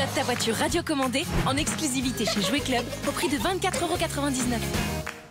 Réserve ta voiture radiocommandée en exclusivité chez Jouet Club au prix de 24,99 €.